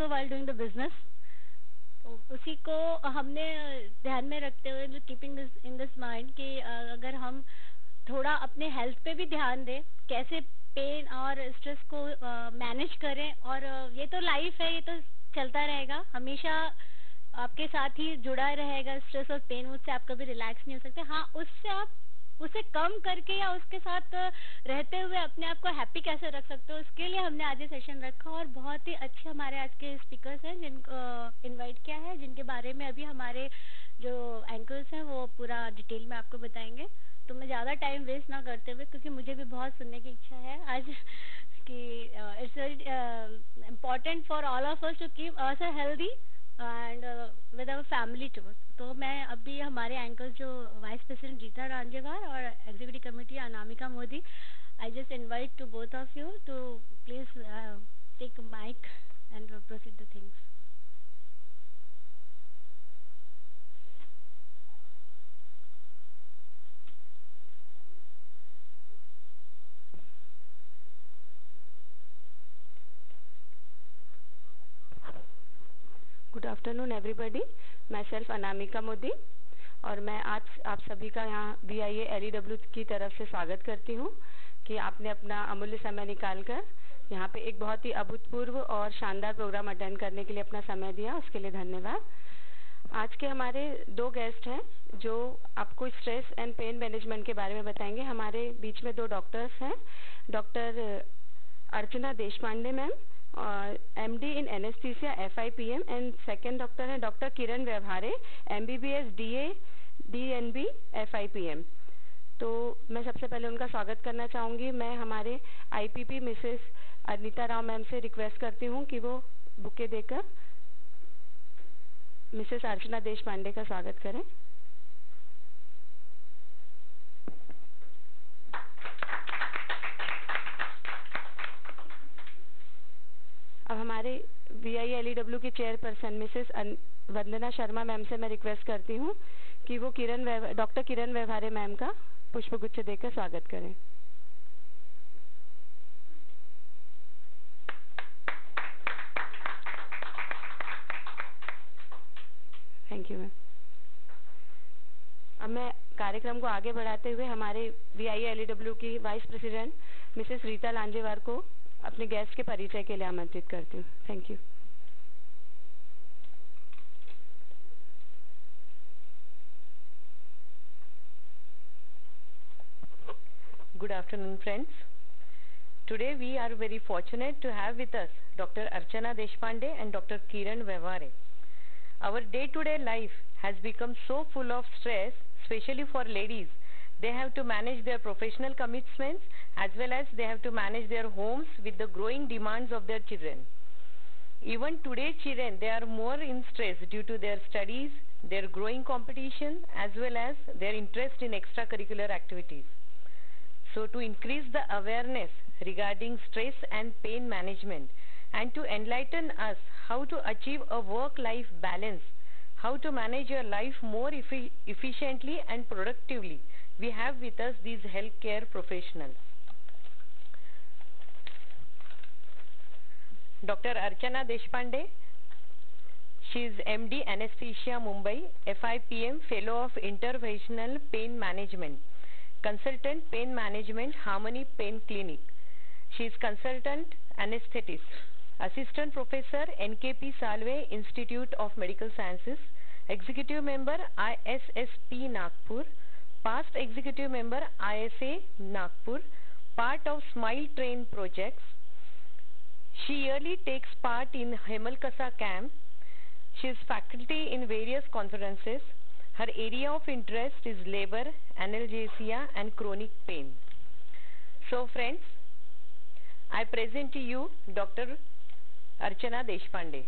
also while doing the business. तो उसी को हमने ध्यान में रखते हुए keeping this in this mind कि अगर हम थोड़ा अपने हेल्थ पे भी ध्यान दें, कैसे पेन और स्ट्रेस को मैनेज करें, और ये तो लाइफ है, ये तो चलता रहेगा, हमेशा आपके साथ ही जुड़ा रहेगा स्ट्रेस और पेन, उससे आप कभी रिलैक्स नहीं हो सकते। हाँ, उससे आप उसे कम करके या उसके साथ रहते हुए अपने आप को हैप्पी कैसे रख सकते हो, उसके लिए हमने आज ये सेशन रखा। और बहुत ही अच्छे हमारे आज के स्पीकर्स हैं जिनको इनवाइट किया है, जिनके बारे में अभी हमारे जो एंकर्स हैं वो पूरा डिटेल में आपको बताएंगे। तो मैं ज़्यादा टाइम वेस्ट ना करते हुए, क्योंकि मुझे भी बहुत सुनने की इच्छा है आज कि it's very important for all of us to keep us healthy and with our family too. तो मैं अभी हमारे एंकर्स जो वाइस प्रेसिडेंट रीता रांजेवार और executive committee Anamika Modi, I just invite to both of you to please take mic and proceed the things. Good afternoon everybody, myself Anamika Modi और मैं आज आप सभी का यहाँ VIA LEW की तरफ से स्वागत करती हूँ कि आपने अपना अमूल्य समय निकालकर यहाँ पे एक बहुत ही अभूतपूर्व और शानदार प्रोग्राम अटेंड करने के लिए अपना समय दिया, उसके लिए धन्यवाद। आज के हमारे दो गेस्ट हैं जो आपको स्ट्रेस एंड पेन मैनेजमेंट के बारे में बताएंगे। हमारे बीच में दो डॉक्टर्स हैं, doctor Archana Deshpande ma'am MD in anaesthesia FIPM, and second doctor हैं doctor Kiran Vyavahare MBBS DA DNB FIPM। तो मैं सबसे पहले उनका स्वागत करना चाहूँगी। मैं हमारे IPP Mrs Anita Rao ma'am से रिक्वेस्ट करती हूँ कि वो बुके देकर मिसेस अर्चना देशपांडे का स्वागत करें। अब हमारे VIA LEW की chairperson Mrs Vandana Sharma ma'am से मैं रिक्वेस्ट करती हूँ कि वो डॉक्टर किरण व्यवहारे मैम का पुष्पगुच्छ देकर स्वागत करें। Thank you ma'am. अब मैं कार्यक्रम को आगे बढ़ाते हुए हमारे VIA LEW की vice president Mrs Rita Lanjewar को अपने गेस्ट के परिचय के लिए आमंत्रित करती हूँ। Thank you. Good afternoon, friends. Today we are very fortunate to have with us Dr. Archana Deshpande and Dr. Kiran Vyavare. Our day-to-day life has become so full of stress, especially for ladies. They have to manage their professional commitments as well as they have to manage their homes with the growing demands of their children. Even today's children, they are more in stress due to their studies, their growing competition as well as their interest in extracurricular activities. So to increase the awareness regarding stress and pain management and to enlighten us how to achieve a work-life balance, how to manage your life more efficiently and productively, we have with us these healthcare professionals. Dr. Archana Deshpande, she is MD Anesthesia Mumbai, FIPM Fellow of Interventional Pain Management, Consultant Pain Management Harmony Pain Clinic. She is Consultant Anesthetist, Assistant Professor NKP Salve Institute of Medical Sciences, Executive Member ISSP Nagpur, Past Executive Member ISA Nagpur, part of Smile Train projects. She yearly takes part in Hemalkasa camp. She is faculty in various conferences. Her area of interest is labor, analgesia and chronic pain. So friends, I present to you Dr. Archana Deshpande.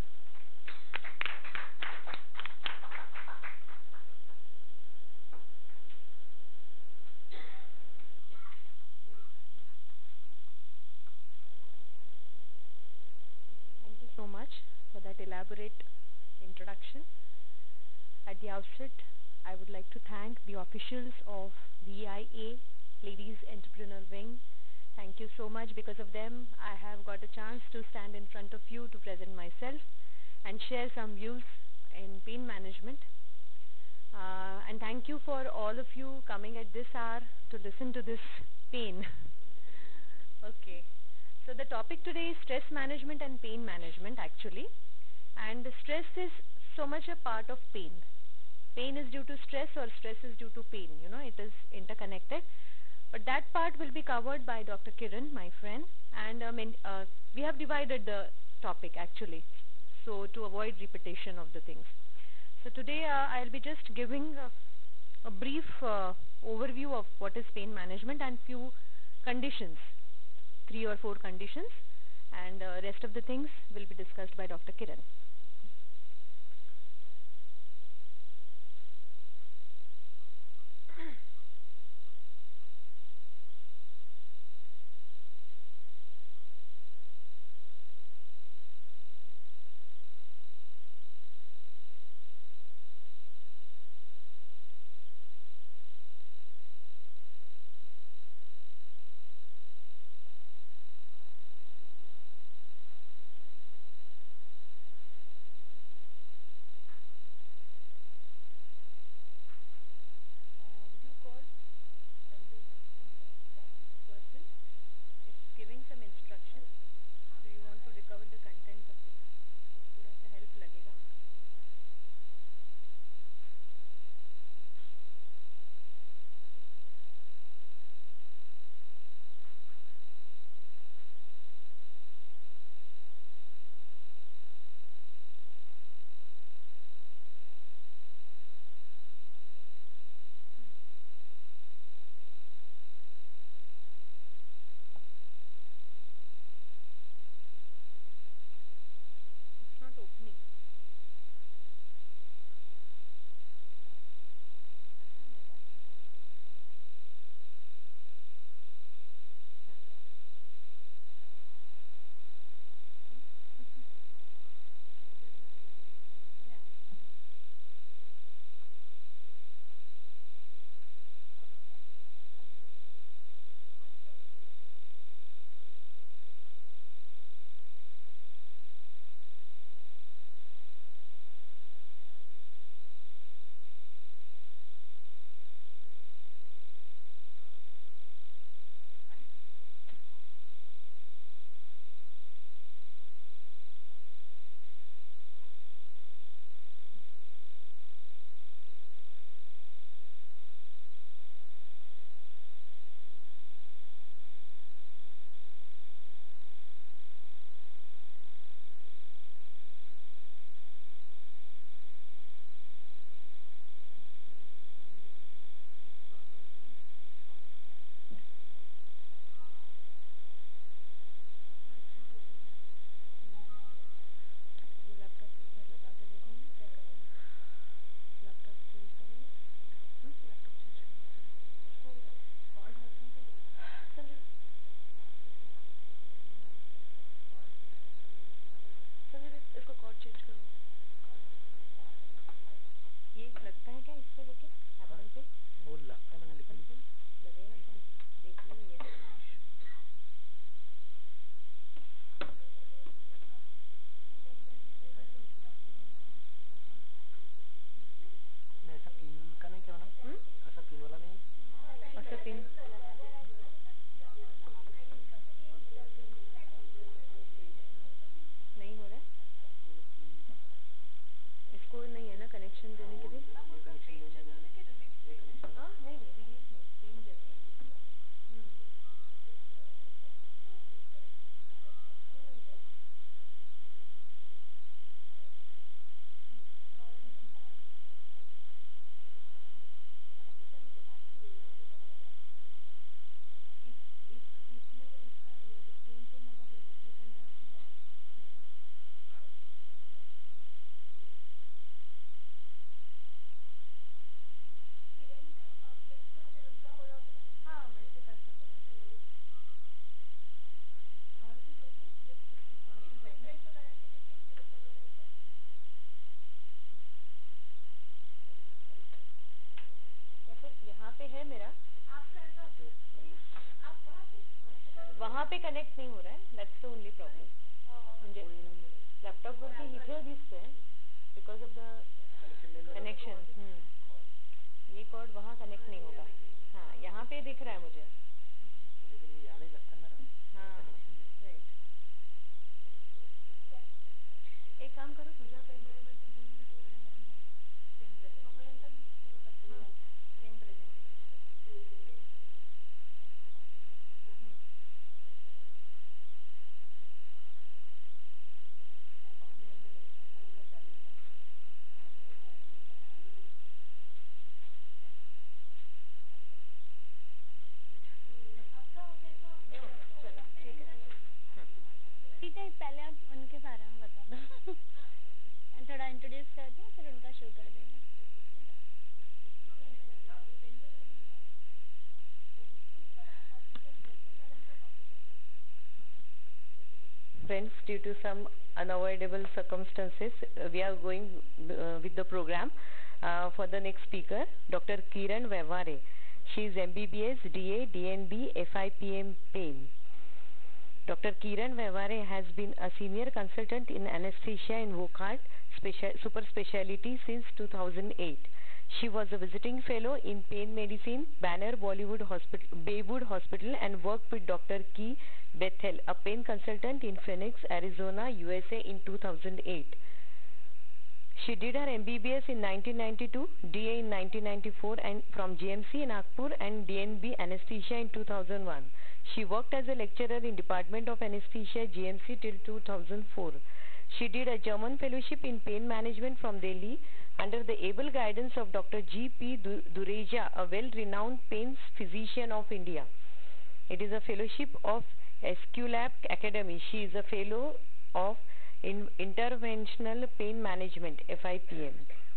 Thank you so much for that elaborate introduction. At the outset, I would like to thank the officials of VIA Ladies Entrepreneur Wing Thank you so much. Because of them, I have got a chance to stand in front of you to present myself and share some views in pain management. And thank you for all of you coming at this hour to listen to this pain. Okay. So the topic today is stress management and pain management actually. And stress is so much a part of pain. Pain is due to stress or stress is due to pain. You know, it is interconnected. But that part will be covered by Dr. Kiran, my friend. And we have divided the topic actually, so to avoid repetition of the things. So today I'll be just giving a brief overview of what is pain management and few conditions, 3 or 4 conditions, and rest of the things will be discussed by Dr. Kiran. पे connect नहीं हो रहा है, that's the only problem. म्हणजे laptop वरती इथे दिसतंय because of the connection. ये कॉर्ड वहाँ कनेक्ट नहीं होगा. हाँ, यहाँ पे दिख रहा है मुझे. हाँ, right. एक काम करो, तुझ्या पेन ड्राइव वरती घेऊन सेम प्रेझेंटेशन. Same presentation. ठीक है, पहले आप उनके बारे में बता दो. थोड़ा इंट्रोड्यूस कर दो, फिर उनका शुरू कर देंगे. Friends, due to some unavoidable circumstances, we are going with the program for the next speaker, Dr. Kiran Vevare. She is MBBS, DA, DNB, FIPM Pain. Dr. Kiran Vevare has been a senior consultant in anesthesia in Wockhardt super specialty since 2008. She was a visiting fellow in pain medicine, Banner Baywood Hospital, and worked with Dr. Key Bethel, a pain consultant in Phoenix, Arizona, USA in 2008. She did her MBBS in 1992, DA in 1994 and from GMC in Nagpur and DNB Anesthesia in 2001. She worked as a lecturer in Department of Anesthesia GMC till 2004. She did a German fellowship in pain management from Delhi under the able guidance of Dr. G.P. Dureja, a well-renowned pain physician of India. It is a fellowship of Esculap Academy. She is a fellow of Interventional Pain Management, FIPM.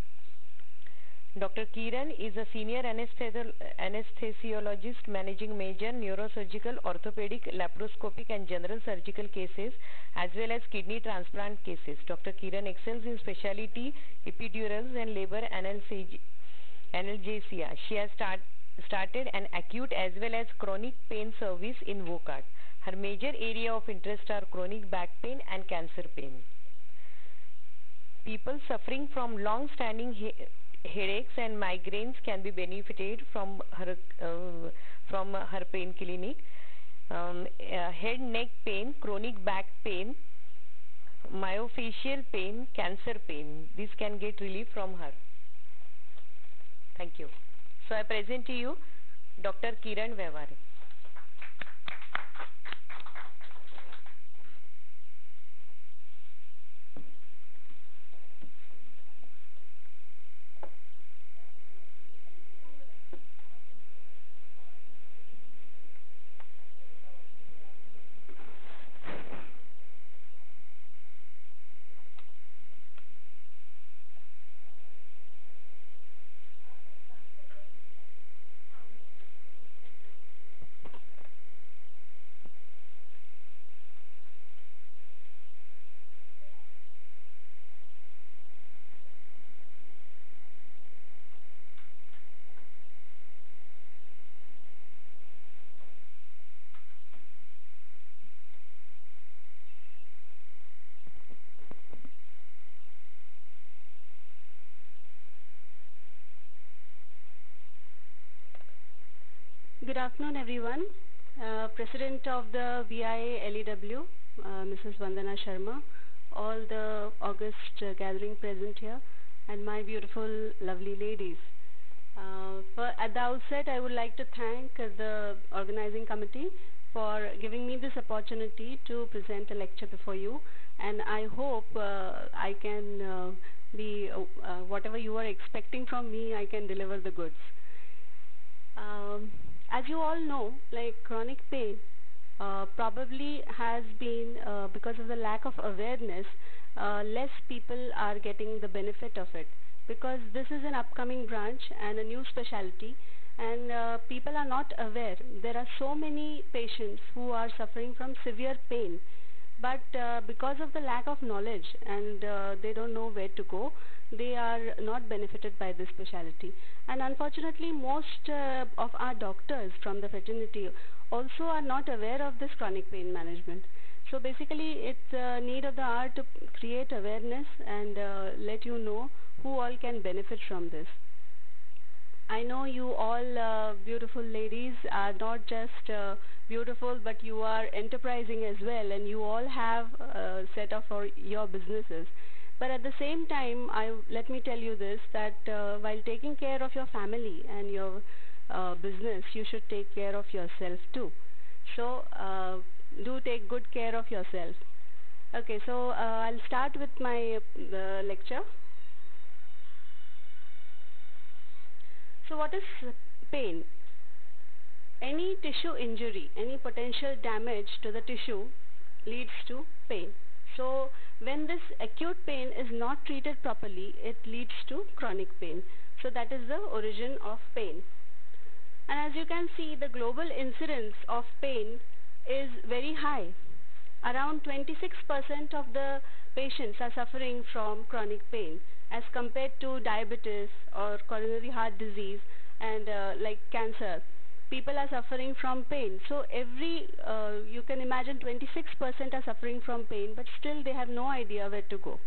Dr. Kiran is a senior anesthesiologist managing major neurosurgical, orthopedic, laparoscopic and general surgical cases as well as kidney transplant cases. Dr. Kiran excels in specialty epidurals and labor analgesia. She has started an acute as well as chronic pain service in Wockhardt. Her major area of interest are chronic back pain and cancer pain. People suffering from long-standing headaches and migraines can be benefited from her pain clinic. Head, neck pain, chronic back pain, myofascial pain, cancer pain. This can get relief from her. Thank you. So I present to you Dr. Kiran Vevare. Good afternoon, everyone. President of the VIA LEW, Mrs. Vandana Sharma, all the august gathering present here, and my beautiful, lovely ladies. At the outset, I would like to thank the organizing committee for giving me this opportunity to present a lecture before you, and I hope I can be whatever you are expecting from me, I can deliver the goods. As you all know, like chronic pain probably has been, because of the lack of awareness, less people are getting the benefit of it, because this is an upcoming branch and a new specialty, and people are not aware. There are so many patients who are suffering from severe pain, but because of the lack of knowledge and they don't know where to go, they are not benefited by this specialty. And unfortunately, most of our doctors from the fraternity also are not aware of this chronic pain management. So basically, it's a need of the hour to create awareness and let you know who all can benefit from this. I know you all beautiful ladies are not just beautiful, but you are enterprising as well, and you all have set up for your businesses. But at the same time, let me tell you this, that while taking care of your family and your business, you should take care of yourself too. So do take good care of yourself. Okay, so I'll start with my lecture. So what is pain? Any tissue injury, any potential damage to the tissue leads to pain. So when this acute pain is not treated properly, it leads to chronic pain. So that is the origin of pain. And as you can see, the global incidence of pain is very high. Around 26% of the patients are suffering from chronic pain as compared to diabetes or coronary heart disease and like cancer. People are suffering from pain. So you can imagine 26% are suffering from pain, but still they have no idea where to go.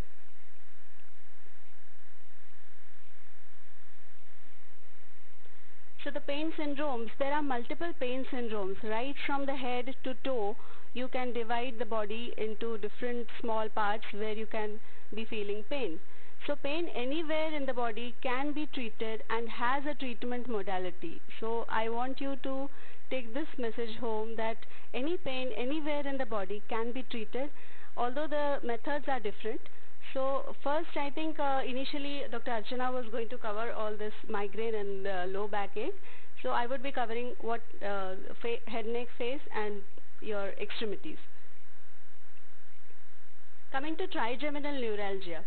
So the pain syndromes, there are multiple pain syndromes. Right from the head to toe, you can divide the body into different small parts where you can be feeling pain. So pain anywhere in the body can be treated and has a treatment modality. So I want you to take this message home, that any pain anywhere in the body can be treated, although the methods are different. So first, I think initially Dr. Archana was going to cover all this migraine and low backache. So I would be covering what head, neck, face and your extremities. Coming to trigeminal neuralgia.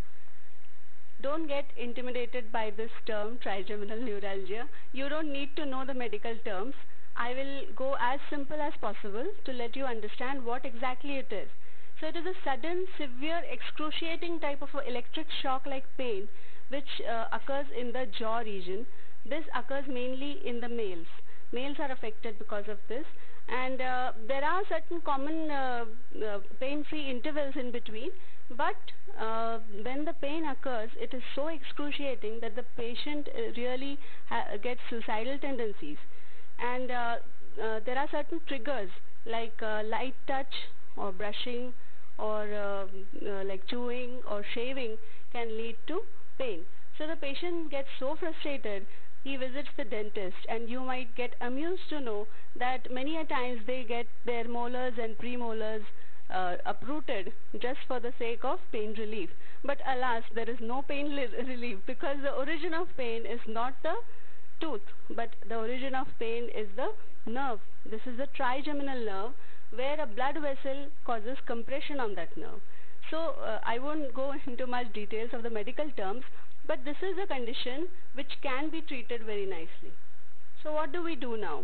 Don't get intimidated by this term, trigeminal neuralgia. You don't need to know the medical terms. I will go as simple as possible to let you understand what exactly it is. So it is a sudden, severe, excruciating type of electric shock-like pain which occurs in the jaw region. This occurs mainly in the males. Males are affected because of this. And there are certain common pain-free intervals in between, but when the pain occurs, it is so excruciating that the patient really gets suicidal tendencies. And there are certain triggers like light touch or brushing or like chewing or shaving can lead to pain. So the patient gets so frustrated, he visits the dentist, and you might get amused to know that many a times they get their molars and premolars uprooted just for the sake of pain relief. But alas, there is no pain relief, because the origin of pain is not the tooth, but the origin of pain is the nerve. This is the trigeminal nerve, where a blood vessel causes compression on that nerve. So I won't go into much details of the medical terms, but this is a condition which can be treated very nicely. So what do we do now?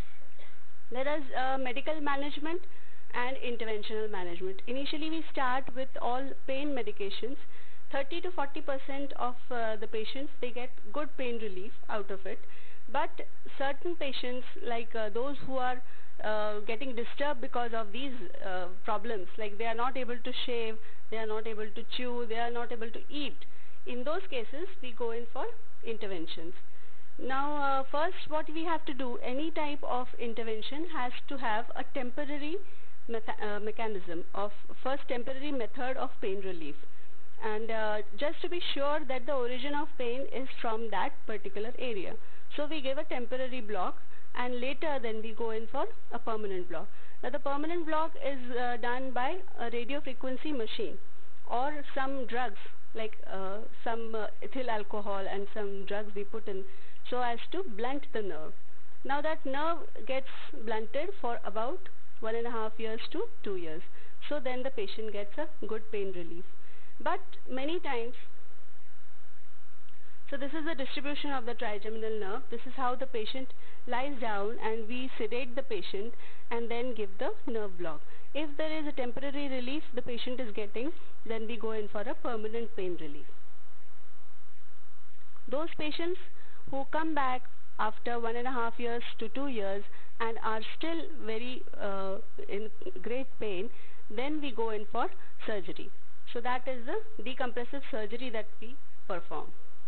There is medical management and interventional management. Initially we start with all pain medications. 30 to 40% of the patients, they get good pain relief out of it. But certain patients, like those who are getting disturbed because of these problems, like they are not able to shave, they are not able to chew, they are not able to eat. In those cases, we go in for interventions. Now, first what we have to do, any type of intervention has to have a temporary mechanism of first temporary method of pain relief. And just to be sure that the origin of pain is from that particular area. So we give a temporary block, and later then we go in for a permanent block. Now the permanent block is done by a radio frequency machine or some drugs like some ethyl alcohol and some drugs we put in so as to blunt the nerve. Now that nerve gets blunted for about 1.5 years to 2 years. So then the patient gets a good pain relief. But many times, so this is the distribution of the trigeminal nerve. This is how the patient lies down, and we sedate the patient and then give the nerve block. If there is a temporary relief the patient is getting, then we go in for a permanent pain relief. Those patients who come back after 1.5 years to 2 years and are still very in great pain, then we go in for surgery. So that is the decompressive surgery that we perform.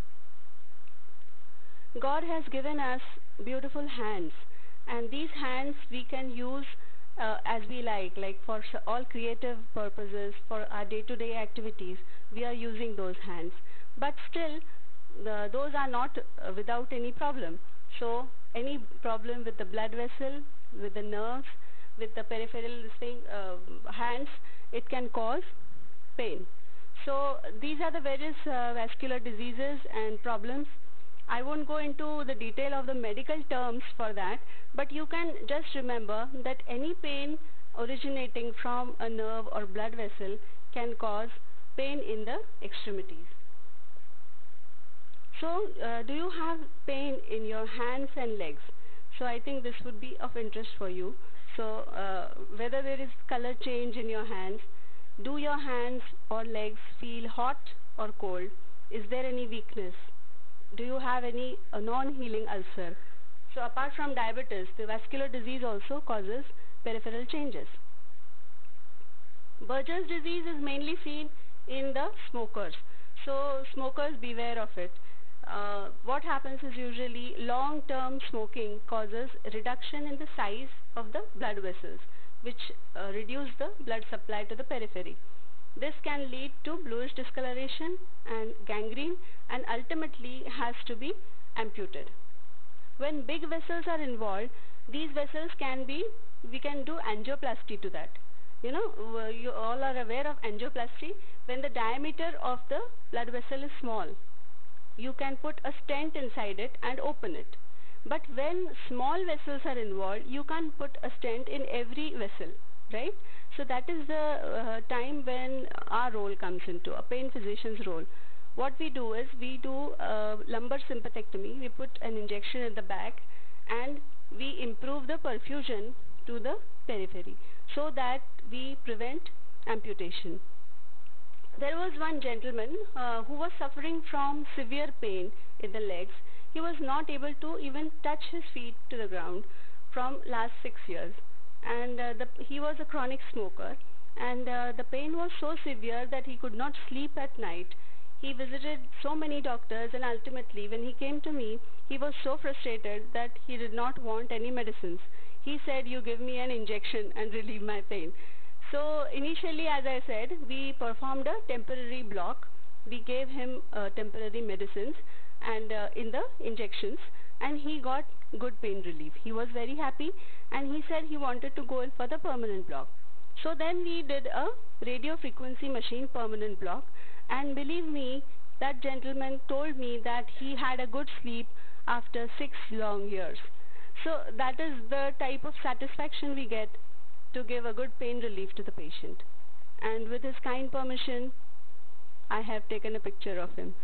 God has given us beautiful hands, and these hands we can use as we like for all creative purposes, for our day-to-day activities we are using those hands, but still those are not without any problem. So any problem with the blood vessel, with the nerves, with the peripheral hands, it can cause pain. So these are the various vascular diseases and problems. I won't go into the detail of the medical terms for that, but you can just remember that any pain originating from a nerve or blood vessel can cause pain in the extremities. So do you have pain in your hands and legs? So I think this would be of interest for you. So whether there is color change in your hands, do your hands or legs feel hot or cold? Is there any weakness? Do you have any non-healing ulcer? So apart from diabetes, the vascular disease also causes peripheral changes. Buerger's disease is mainly seen in the smokers. So smokers, beware of it. What happens is usually long-term smoking causes reduction in the size of the blood vessels, which reduce the blood supply to the periphery. This can lead to bluish discoloration and gangrene, and ultimately has to be amputated. When big vessels are involved, these vessels we can do angioplasty to that. You know, you all are aware of angioplasty. When the diameter of the blood vessel is small, you can put a stent inside it and open it. But when small vessels are involved, you can't put a stent in every vessel, right? So that is the time when our role comes into, a pain physician's role. What we do is we do lumbar sympathectomy. We put an injection in the back and we improve the perfusion to the periphery so that we prevent amputation. There was one gentleman who was suffering from severe pain in the legs. He was not able to even touch his feet to the ground from last 6 years. And he was a chronic smoker, and the pain was so severe that he could not sleep at night. He visited so many doctors, and ultimately when he came to me, he was so frustrated that he did not want any medicines. He said, "You give me an injection and relieve my pain." So initially, as I said, we performed a temporary block. We gave him temporary medicines and in the injections, and he got good pain relief. He was very happy, and he said he wanted to go in for the permanent block. So then we did a radio frequency machine permanent block, and believe me, that gentleman told me that he had a good sleep after 6 long years. So that is the type of satisfaction we get to give a good pain relief to the patient. And with his kind permission, I have taken a picture of him.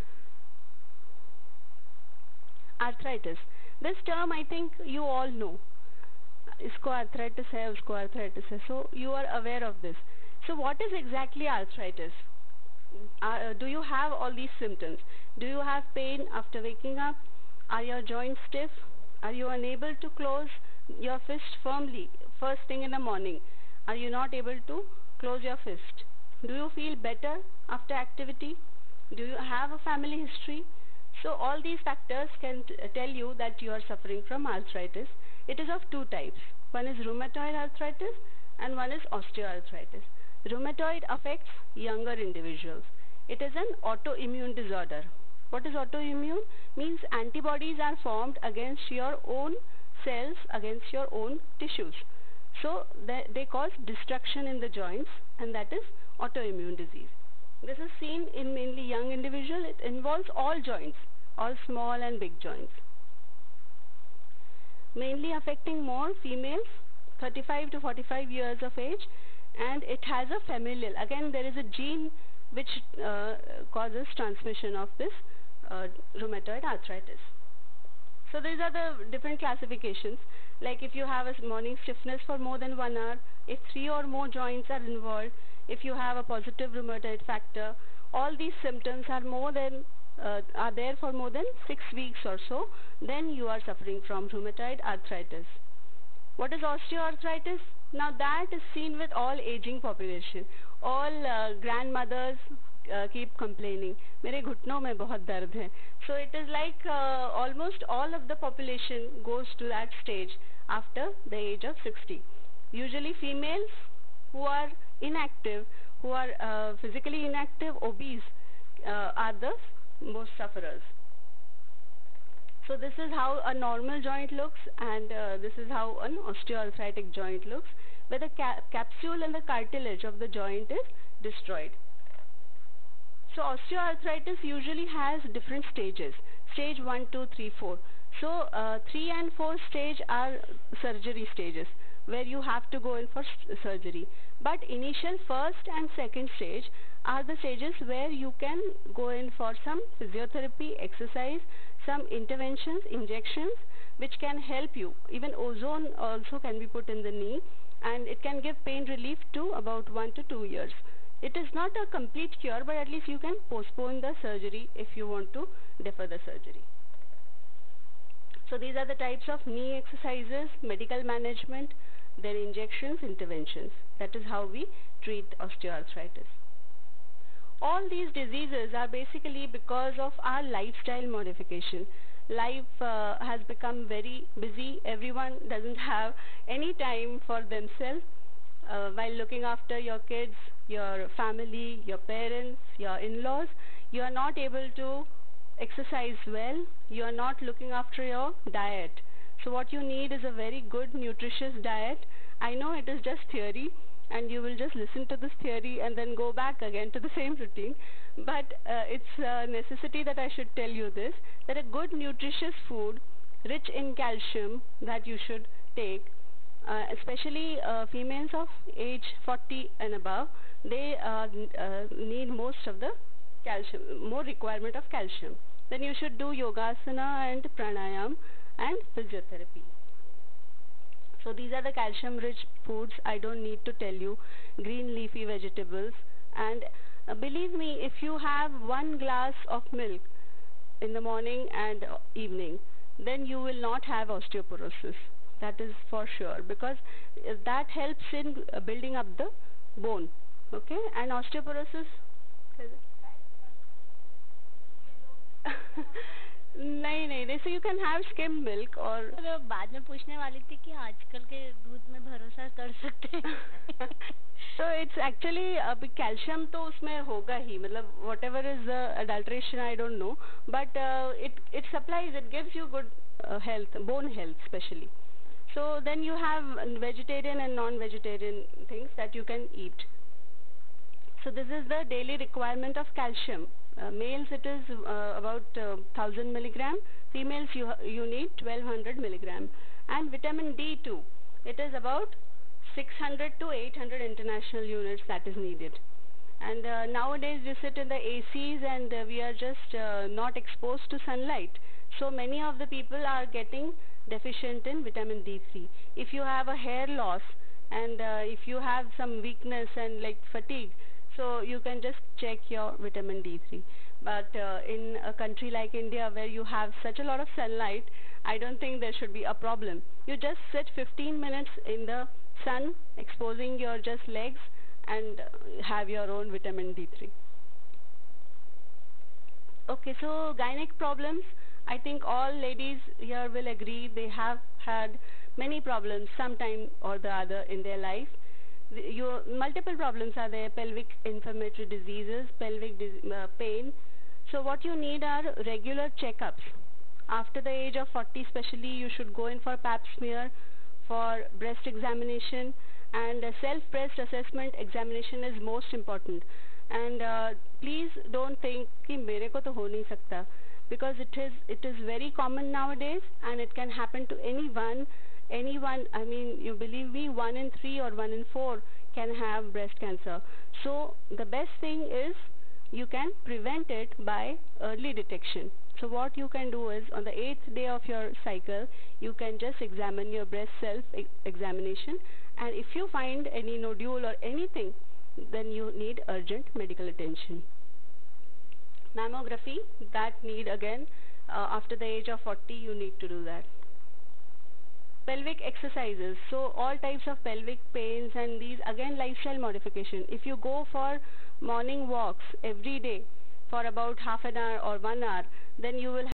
Arthritis. This term I think you all know. Isko arthritis hai, usko arthritis hai. So you are aware of this. So what is exactly arthritis? Do you have all these symptoms? Do you have pain after waking up? Are your joints stiff? Are you unable to close your fist firmly first thing in the morning? Are you not able to close your fist? Do you feel better after activity? Do you have a family history? So all these factors can tell you that you are suffering from arthritis. It is of two types. One is rheumatoid arthritis and one is osteoarthritis. Rheumatoid affects younger individuals. It is an autoimmune disorder. What is autoimmune? Means antibodies are formed against your own cells, against your own tissues. So they cause destruction in the joints, and that is autoimmune disease. This is seen in mainly young individuals. It involves all joints, all small and big joints. Mainly affecting more females, 35 to 45 years of age, and it has a familial. Again, there is a gene which causes transmission of this rheumatoid arthritis. So these are the different classifications. Like if you have a morning stiffness for more than 1 hour, if 3 or more joints are involved, if you have a positive rheumatoid factor, all these symptoms are are there for more than 6 weeks or so, then you are suffering from rheumatoid arthritis. What is osteoarthritis? Now that is seen with all aging population. All grandmothers keep complaining, मेरे घुटनों में बहुत दर्द है. So it is like almost all of the population goes to that stage after the age of 60. Usually females who are inactive, who are physically inactive, obese, are the most sufferers. So this is how a normal joint looks, and this is how an osteoarthritic joint looks, where the capsule and the cartilage of the joint is destroyed. So osteoarthritis usually has different stages, stage 1, 2, 3, 4. So 3 and 4 stage are surgery stages, where you have to go in for surgery. But initial first and second stage are the stages where you can go in for some physiotherapy, exercise, some interventions, injections, which can help you. Even ozone also can be put in the knee, and it can give pain relief to about 1 to 2 years. It is not a complete cure, but at least you can postpone the surgery if you want to defer the surgery. So these are the types of knee exercises, medical management, then injections, interventions. That is how we treat osteoarthritis. All these diseases are basically because of our lifestyle modification. Life has become very busy. Everyone doesn't have any time for themselves while looking after your kids, your family, your parents, your in-laws. You are not able to exercise well. You are not looking after your diet. So what you need is a very good nutritious diet. I know it is just theory, and you will just listen to this theory and then go back again to the same routine. But it's a necessity that I should tell you this, that a good nutritious food rich in calcium that you should take, especially females of age 40 and above, they need most of the calcium, more requirement of calcium. Then you should do yogasana and pranayam and physiotherapy. So these are the calcium-rich foods. I don't need to tell you. Green leafy vegetables. And believe me, if you have 1 glass of milk in the morning and evening, then you will not have osteoporosis. That is for sure, because that helps in building up the bone. Okay? And osteoporosis... नहीं, so you can have skim milk or... बाद में पूछने वाली थी कि आजकल के दूध में भरोसा कर सकते हैं. So it's actually calcium तो उसमें होगा ही, मतलब whatever is the adulteration I don't know, but it supplies, it gives you good health, bone health especially. So then you have vegetarian and non-vegetarian things that you can eat. So this is the daily requirement of calcium. Males it is about 1000 milligram. Females you need 1200 milligram. And vitamin D too. It is about 600 to 800 international units that is needed. And nowadays we sit in the ACs and we are just not exposed to sunlight. So many of the people are getting deficient in vitamin D3. If you have a hair loss and if you have some weakness and like fatigue, so you can just check your vitamin D3. But in a country like India where you have such a lot of sunlight, I don't think there should be a problem. You just sit 15 minutes in the sun, exposing your just legs, and have your own vitamin D3. Okay, so gynec problems. I think all ladies here will agree they have had many problems sometime or the other in their life. Multiple problems are there: pelvic inflammatory diseases, pelvic pain. So what you need are regular checkups. After the age of 40 especially, you should go in for pap smear, for breast examination, and self-breast assessment examination is most important. And please don't think कि मेरे को तो हो नहीं सकता, because it is very common nowadays and it can happen to anyone. I mean, you believe me, 1 in 3 or 1 in 4 can have breast cancer. So the best thing is you can prevent it by early detection. So what you can do is, on the 8th day of your cycle, you can just examine your breast self-examination, and if you find any nodule or anything, then you need urgent medical attention. Mammography, that need again, after the age of 40, you need to do that. Pelvic exercises, so all types of pelvic pains, and these again lifestyle modification. If you go for morning walks every day for about half an hour or 1 hour, then you will